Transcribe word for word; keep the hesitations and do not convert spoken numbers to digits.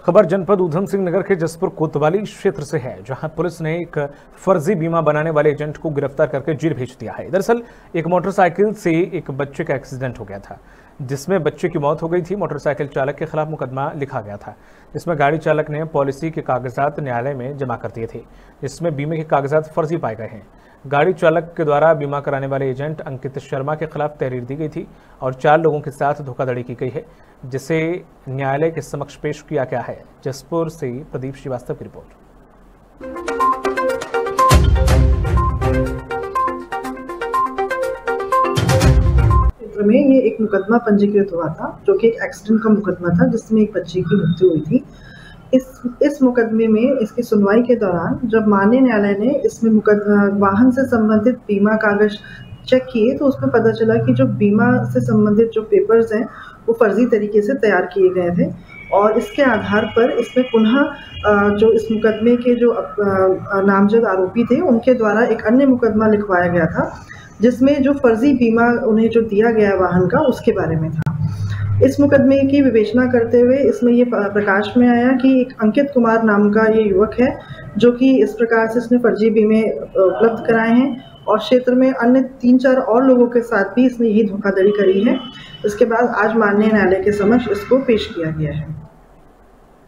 खबर जनपद ऊधम सिंह नगर के जसपुर कोतवाली क्षेत्र से है, जहां पुलिस ने एक फर्जी बीमा बनाने वाले एजेंट को गिरफ्तार करके जेल भेज दिया है। दरअसल एक मोटरसाइकिल से एक बच्चे का एक्सीडेंट हो गया था, जिसमें बच्चे की मौत हो गई थी। मोटरसाइकिल चालक के खिलाफ मुकदमा लिखा गया था, जिसमें गाड़ी चालक ने पॉलिसी के कागजात न्यायालय में जमा कर दिए थे, जिसमें बीमे के कागजात फर्जी पाए गए हैं। गाड़ी चालक के द्वारा बीमा कराने वाले एजेंट अंकित शर्मा के खिलाफ तहरीर दी गई थी और चार लोगों के साथ धोखाधड़ी की गई है, जिसे न्यायालय के समक्ष पेश किया गया है। जसपुर से प्रदीप श्रीवास्तव की रिपोर्ट। में ये एक मुकदमा पंजीकृत हुआ था, जो कि एक एक्सीडेंट का मुकदमा था, जिसमें एक बच्चे की मृत्यु हुई थी। इस इस मुकदमे में इसकी सुनवाई के दौरान जब माननीय न्यायालय ने इसमें मुकदमा वाहन से संबंधित बीमा कागज चेक किए, तो उसमें पता चला कि जो बीमा से संबंधित जो पेपर्स हैं वो फर्जी तरीके से तैयार किए गए थे और इसके आधार पर इसमें पुनः जो इस मुकदमे के जो नामजद आरोपी थे उनके द्वारा एक अन्य मुकदमा लिखवाया गया था, जिसमें जो फर्जी बीमा उन्हें जो दिया गया वाहन का उसके बारे में था। इस मुकदमे की विवेचना करते हुए इसमें ये प्रकाश में आया कि एक अंकित कुमार नाम का ये युवक है, जो कि इस प्रकार से इसने फर्जी बीमे उपलब्ध कराए हैं और क्षेत्र में अन्य तीन चार और लोगों के साथ भी इसने यही धोखाधड़ी करी है। इसके बाद आज माननीय न्यायालय के समक्ष इसको पेश किया गया है।